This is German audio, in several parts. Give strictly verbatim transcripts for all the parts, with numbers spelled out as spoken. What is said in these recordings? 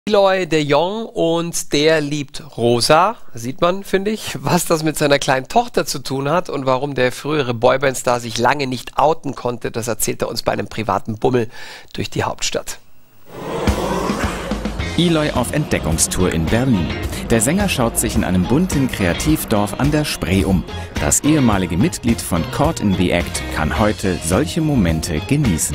Eloy de Jong und der liebt Rosa, sieht man, finde ich. Was das mit seiner kleinen Tochter zu tun hat und warum der frühere Boyband-Star sich lange nicht outen konnte, das erzählt er uns bei einem privaten Bummel durch die Hauptstadt. Eloy auf Entdeckungstour in Berlin. Der Sänger schaut sich in einem bunten Kreativdorf an der Spree um. Das ehemalige Mitglied von Caught in the Act kann heute solche Momente genießen.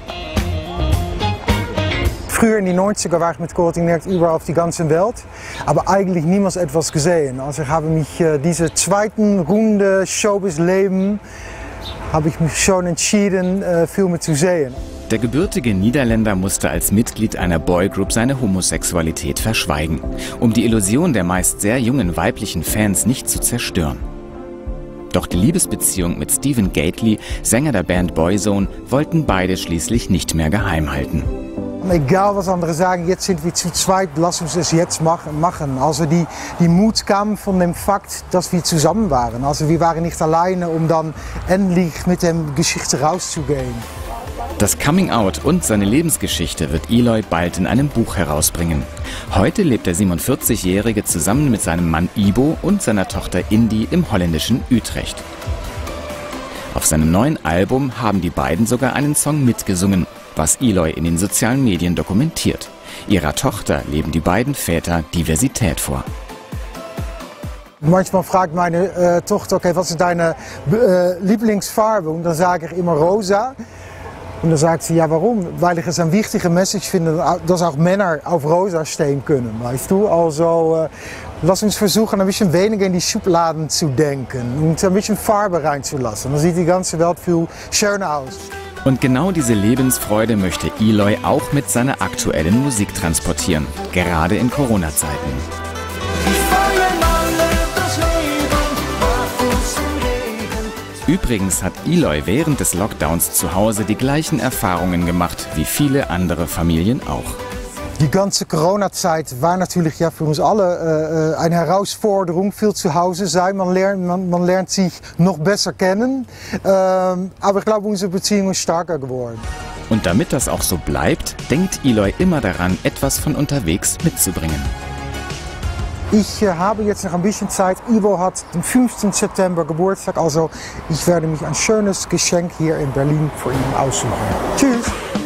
Früher in die neunziger war ich mit Caught in the Act überall auf die ganze Welt, aber eigentlich niemals etwas gesehen. Also ich habe mich äh, diese zweiten Runde Showbiz-Leben habe ich mich schon entschieden, äh, Filme zu sehen. Der gebürtige Niederländer musste als Mitglied einer Boygroup seine Homosexualität verschweigen, um die Illusion der meist sehr jungen weiblichen Fans nicht zu zerstören. Doch die Liebesbeziehung mit Stephen Gately, Sänger der Band Boyzone, wollten beide schließlich nicht mehr geheim halten. Egal was andere sagen, jetzt sind wir zu zweit, lass uns es jetzt machen. Also die, die Mut kam von dem Fakt, dass wir zusammen waren. Also wir waren nicht alleine, um dann endlich mit der Geschichte rauszugehen. Das Coming-out und seine Lebensgeschichte wird Eloy bald in einem Buch herausbringen. Heute lebt der siebenundvierzigjährige zusammen mit seinem Mann Ibo und seiner Tochter Indy im holländischen Utrecht. Auf seinem neuen Album haben die beiden sogar einen Song mitgesungen, was Eloy in den sozialen Medien dokumentiert. Ihrer Tochter leben die beiden Väter Diversität vor. Manchmal fragt meine äh, Tochter, okay, was ist deine äh, Lieblingsfarbe? Und dann sage ich immer rosa. Und dann sagt sie, ja warum? Weil ich es eine wichtige Message finde, dass auch Männer auf rosa stehen können, weißt du? Also äh, lass uns versuchen, ein bisschen weniger in die Schubladen zu denken und ein bisschen Farbe reinzulassen. Dann sieht die ganze Welt viel schöner aus. Und genau diese Lebensfreude möchte Eloy auch mit seiner aktuellen Musik transportieren, gerade in Corona-Zeiten. Übrigens hat Eloy während des Lockdowns zu Hause die gleichen Erfahrungen gemacht wie viele andere Familien auch. Die ganze Corona-Zeit war natürlich ja für uns alle äh, eine Herausforderung, viel zu Hause sein. Man lernt, man, man lernt sich noch besser kennen, ähm, aber ich glaube, unsere Beziehung ist stärker geworden. Und damit das auch so bleibt, denkt Eloy immer daran, etwas von unterwegs mitzubringen. Ich äh, habe jetzt noch ein bisschen Zeit. Ivo hat den fünfzehnten September Geburtstag, also ich werde mich ein schönes Geschenk hier in Berlin für ihn aussuchen. Tschüss!